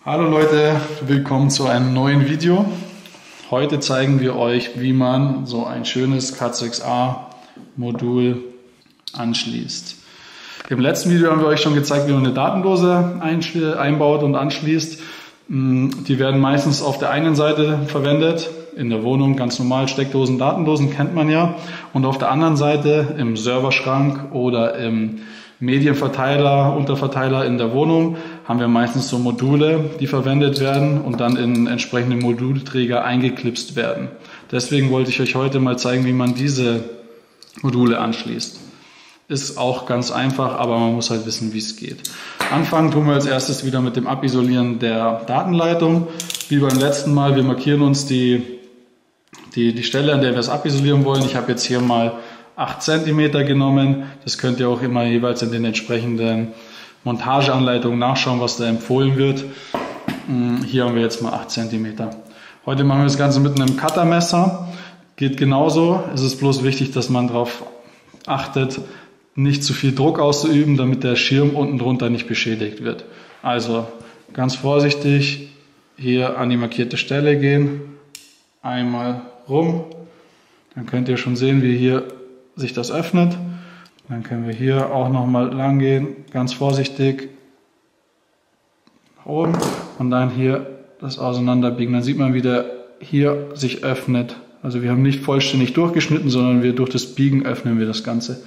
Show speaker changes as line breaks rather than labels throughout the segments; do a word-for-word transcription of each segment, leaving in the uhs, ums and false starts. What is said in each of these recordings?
Hallo Leute, willkommen zu einem neuen Video. Heute zeigen wir euch, wie man so ein schönes Cat sechs a Modul anschließt. Im letzten Video haben wir euch schon gezeigt, wie man eine Datendose einbaut und anschließt. Die werden meistens auf der einen Seite verwendet, in der Wohnung ganz normal, Steckdosen, Datendosen kennt man ja. Und auf der anderen Seite im Serverschrank oder im Medienverteiler, Unterverteiler in der Wohnung haben wir meistens so Module, die verwendet werden und dann in entsprechende Modulträger eingeklipst werden. Deswegen wollte ich euch heute mal zeigen, wie man diese Module anschließt. Ist auch ganz einfach, aber man muss halt wissen, wie es geht. Anfangen tun wir als erstes wieder mit dem Abisolieren der Datenleitung. Wie beim letzten Mal, wir markieren uns die, die, die Stelle, an der wir es abisolieren wollen. Ich habe jetzt hier mal acht Zentimeter genommen. Das könnt ihr auch immer jeweils in den entsprechenden Montageanleitungen nachschauen, was da empfohlen wird. Hier haben wir jetzt mal acht Zentimeter. Heute machen wir das Ganze mit einem Cuttermesser. Geht genauso. Es ist bloß wichtig, dass man darauf achtet, nicht zu viel Druck auszuüben, damit der Schirm unten drunter nicht beschädigt wird. Also ganz vorsichtig hier an die markierte Stelle gehen. Einmal rum. Dann könnt ihr schon sehen, wie hier sich das öffnet. Dann können wir hier auch noch mal lang gehen, ganz vorsichtig nach oben und dann hier das auseinanderbiegen. Dann sieht man, wie der hier sich öffnet. Also wir haben nicht vollständig durchgeschnitten, sondern wir durch das Biegen öffnen wir das Ganze.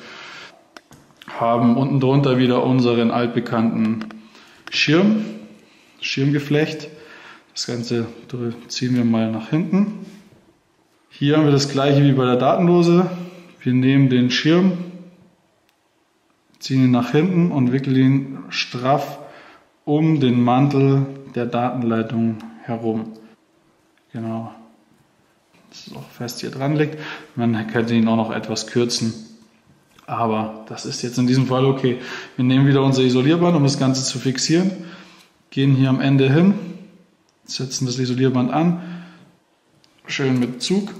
Haben unten drunter wieder unseren altbekannten Schirm, Schirmgeflecht. Das Ganze ziehen wir mal nach hinten. Hier haben wir das gleiche wie bei der Datendose. Wir nehmen den Schirm, ziehen ihn nach hinten und wickeln ihn straff um den Mantel der Datenleitung herum. Genau. Dass es auch fest hier dran liegt. Man könnte ihn auch noch etwas kürzen. Aber das ist jetzt in diesem Fall okay. Wir nehmen wieder unser Isolierband, um das Ganze zu fixieren. Gehen hier am Ende hin, setzen das Isolierband an, schön mit Zug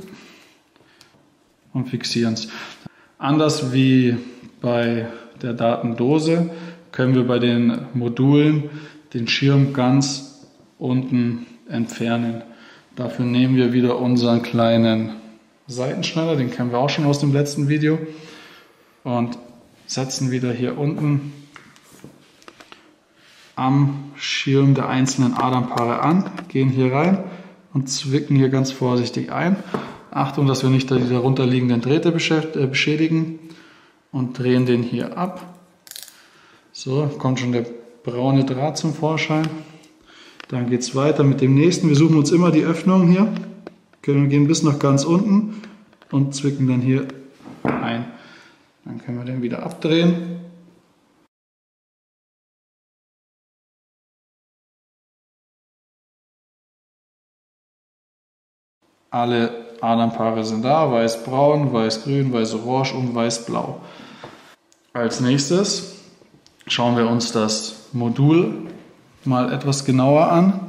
und fixieren es. Anders wie bei der Datendose können wir bei den Modulen den Schirm ganz unten entfernen. Dafür nehmen wir wieder unseren kleinen Seitenschneider, den kennen wir auch schon aus dem letzten Video, und setzen wieder hier unten am Schirm der einzelnen Adernpaare an, gehen hier rein und zwicken hier ganz vorsichtig ein. Achtung, dass wir nicht die darunter liegenden Drähte beschädigen und drehen den hier ab. So, kommt schon der braune Draht zum Vorschein. Dann geht es weiter mit dem nächsten. Wir suchen uns immer die Öffnung hier, gehen bis nach ganz unten und zwicken dann hier ein. Dann können wir den wieder abdrehen. Alle Adernpaare sind da, weiß-braun, weiß-grün, weiß-orange und weiß-blau. Als nächstes schauen wir uns das Modul mal etwas genauer an.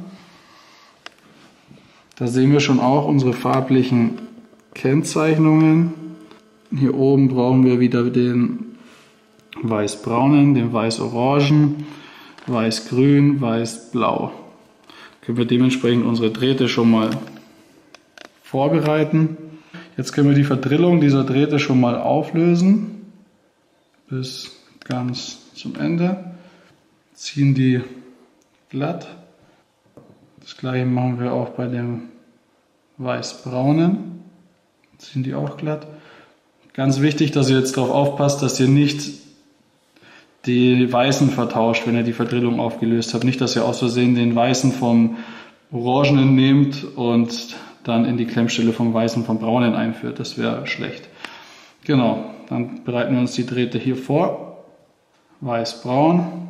Da sehen wir schon auch unsere farblichen Kennzeichnungen. Hier oben brauchen wir wieder den weiß-braunen, den weiß-orangen, weiß-grün, weiß-blau. Können wir dementsprechend unsere Drähte schon mal vorbereiten. Jetzt können wir die Verdrillung dieser Drähte schon mal auflösen bis ganz zum Ende. Ziehen die glatt. Das gleiche machen wir auch bei dem weiß-braunen. Ziehen die auch glatt. Ganz wichtig, dass ihr jetzt darauf aufpasst, dass ihr nicht die Weißen vertauscht, wenn ihr die Verdrillung aufgelöst habt. Nicht, dass ihr aus Versehen den Weißen vom Orangenen nehmt und dann in die Klemmstelle vom Weißen vom Braunen einführt. Das wäre schlecht. Genau, dann bereiten wir uns die Drähte hier vor. Weiß-braun,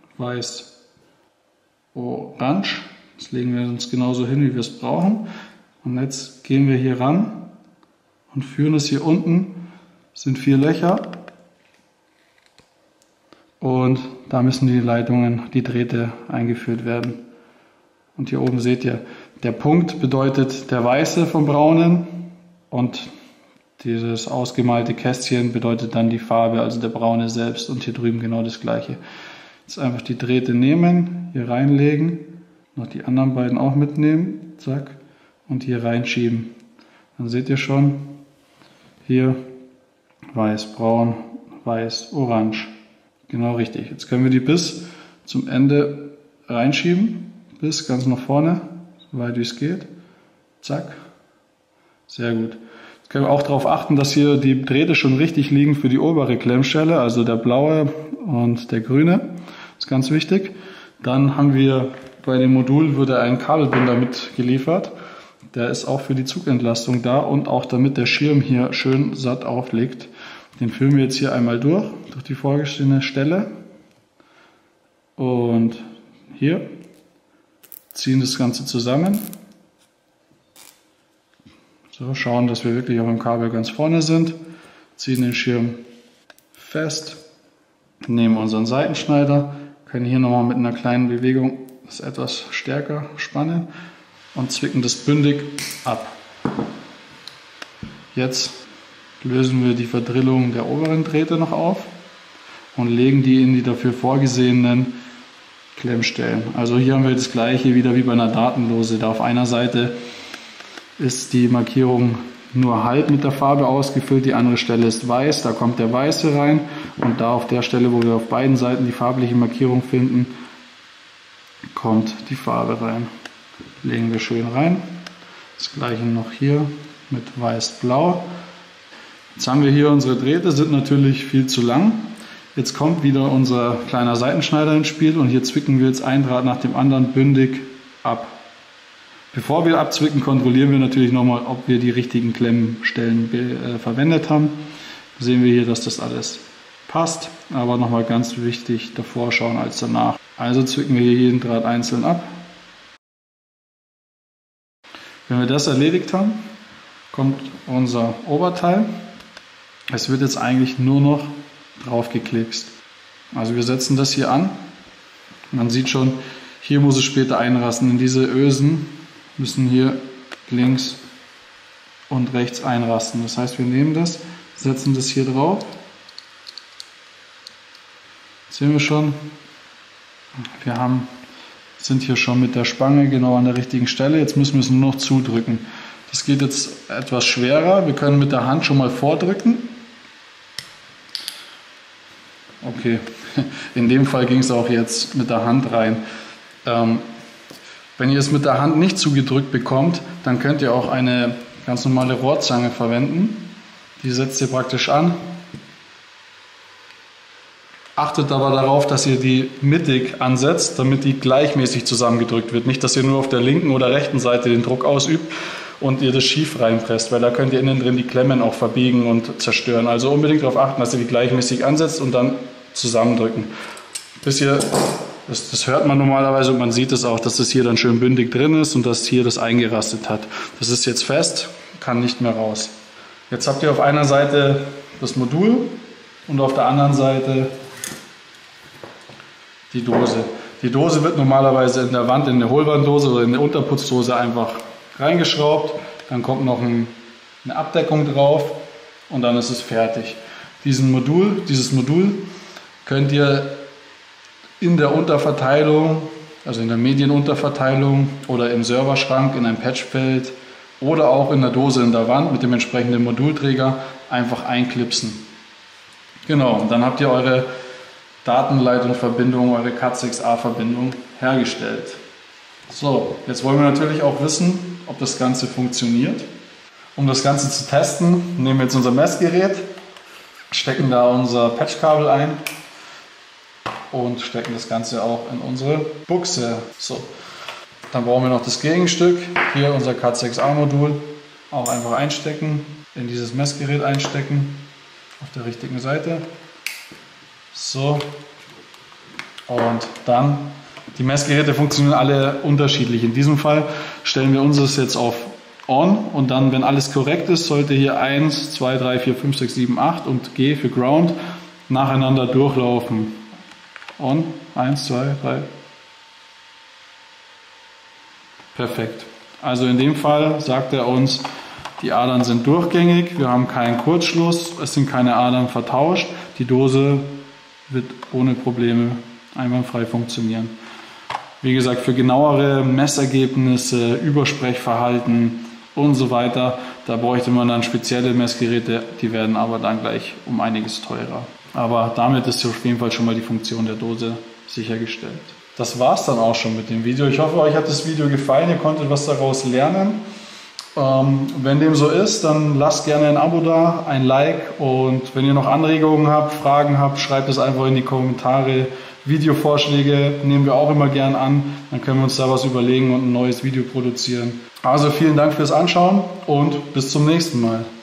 weiß-orange. Das legen wir uns genauso hin, wie wir es brauchen. Und jetzt gehen wir hier ran und führen es hier unten. Das sind vier Löcher. Und da müssen die Leitungen, die Drähte eingeführt werden. Und hier oben seht ihr, der Punkt bedeutet der Weiße vom Braunen und dieses ausgemalte Kästchen bedeutet dann die Farbe, also der Braune selbst, und hier drüben genau das gleiche. Jetzt einfach die Drähte nehmen, hier reinlegen, Noch die anderen beiden auch mitnehmen, zack, und hier reinschieben. Dann seht ihr schon, hier weiß, braun, weiß, orange. Genau richtig. Jetzt können wir die bis zum Ende reinschieben, bis ganz nach vorne, so weit wie es geht. Zack. Sehr gut. Jetzt können wir auch darauf achten, dass hier die Drähte schon richtig liegen für die obere Klemmstelle, also der blaue und der grüne. Das ist ganz wichtig. Dann haben wir bei dem Modul wurde ein Kabelbinder mitgeliefert. Der ist auch für die Zugentlastung da und auch damit der Schirm hier schön satt aufliegt. Den führen wir jetzt hier einmal durch, durch die vorgestellte Stelle. Und hier ziehen das Ganze zusammen. So, schauen, dass wir wirklich auch im Kabel ganz vorne sind. Ziehen den Schirm fest. Nehmen unseren Seitenschneider. Können hier nochmal mit einer kleinen Bewegung das etwas stärker spannen. Und zwicken das bündig ab. Jetzt lösen wir die Verdrillung der oberen Drähte noch auf und legen die in die dafür vorgesehenen Klemmstellen. Also hier haben wir das gleiche wieder wie bei einer Datenlose. Da auf einer Seite ist die Markierung nur halb mit der Farbe ausgefüllt, die andere Stelle ist weiß, da kommt der weiße rein und da auf der Stelle, wo wir auf beiden Seiten die farbliche Markierung finden, kommt die Farbe rein. Legen wir schön rein. Das gleiche noch hier mit weiß-blau. Jetzt haben wir hier unsere Drähte, sind natürlich viel zu lang. Jetzt kommt wieder unser kleiner Seitenschneider ins Spiel und hier zwicken wir jetzt ein Draht nach dem anderen bündig ab. Bevor wir abzwicken, kontrollieren wir natürlich nochmal, ob wir die richtigen Klemmstellen äh, verwendet haben. Sehen wir hier, dass das alles passt, aber nochmal ganz wichtig, davor schauen als danach. Also zwicken wir hier jeden Draht einzeln ab. Wenn wir das erledigt haben, kommt unser Oberteil. Es wird jetzt eigentlich nur noch drauf geklickst. Also wir setzen das hier an. Man sieht schon, hier muss es später einrasten. In diese Ösen müssen hier links und rechts einrasten. Das heißt, wir nehmen das, setzen das hier drauf. Jetzt sehen wir schon, wir haben, sind hier schon mit der Spange genau an der richtigen Stelle. Jetzt müssen wir es nur noch zudrücken. Das geht jetzt etwas schwerer. Wir können mit der Hand schon mal vordrücken. Okay, in dem Fall ging es auch jetzt mit der Hand rein. Ähm, wenn ihr es mit der Hand nicht zugedrückt bekommt, dann könnt ihr auch eine ganz normale Rohrzange verwenden. Die setzt ihr praktisch an. Achtet aber darauf, dass ihr die mittig ansetzt, damit die gleichmäßig zusammengedrückt wird. Nicht, dass ihr nur auf der linken oder rechten Seite den Druck ausübt und ihr das schief reinpresst, weil da könnt ihr innen drin die Klemmen auch verbiegen und zerstören. Also unbedingt darauf achten, dass ihr die gleichmäßig ansetzt und dann zusammendrücken. Bis ihr, das, das hört man normalerweise und man sieht es auch, dass das hier dann schön bündig drin ist und dass hier das eingerastet hat. Das ist jetzt fest, kann nicht mehr raus. Jetzt habt ihr auf einer Seite das Modul und auf der anderen Seite die Dose. Die Dose wird normalerweise in der Wand, in eine Hohlwanddose oder in eine Unterputzdose einfach reingeschraubt. Dann kommt noch ein, eine Abdeckung drauf und dann ist es fertig. Diesen Modul, dieses Modul könnt ihr in der Unterverteilung, also in der Medienunterverteilung oder im Serverschrank in ein Patchfeld oder auch in der Dose in der Wand mit dem entsprechenden Modulträger einfach einklipsen. Genau, und dann habt ihr eure Datenleitungsverbindung, eure Cat sechs a Verbindung hergestellt. So, jetzt wollen wir natürlich auch wissen, ob das Ganze funktioniert. Um das Ganze zu testen, nehmen wir jetzt unser Messgerät, stecken da unser Patchkabel ein und stecken das Ganze auch in unsere Buchse. So, dann brauchen wir noch das Gegenstück, hier unser Cat sechs a Modul, auch einfach einstecken, in dieses Messgerät einstecken, auf der richtigen Seite. So, und dann, die Messgeräte funktionieren alle unterschiedlich. In diesem Fall stellen wir unseres jetzt auf On und dann, wenn alles korrekt ist, sollte hier eins, zwei, drei, vier, fünf, sechs, sieben, acht und G für Ground nacheinander durchlaufen. On, eins, zwei, drei. Perfekt. Also in dem Fall sagt er uns, die Adern sind durchgängig, wir haben keinen Kurzschluss, es sind keine Adern vertauscht, die Dose wird ohne Probleme einwandfrei funktionieren. Wie gesagt, für genauere Messergebnisse, Übersprechverhalten und so weiter, da bräuchte man dann spezielle Messgeräte, die werden aber dann gleich um einiges teurer. Aber damit ist auf jeden Fall schon mal die Funktion der Dose sichergestellt. Das war es dann auch schon mit dem Video. Ich hoffe, euch hat das Video gefallen, ihr konntet was daraus lernen. Ähm, wenn dem so ist, dann lasst gerne ein Abo da, ein Like, und wenn ihr noch Anregungen habt, Fragen habt, schreibt es einfach in die Kommentare. Videovorschläge nehmen wir auch immer gern an, dann können wir uns da was überlegen und ein neues Video produzieren. Also vielen Dank fürs Anschauen und bis zum nächsten Mal.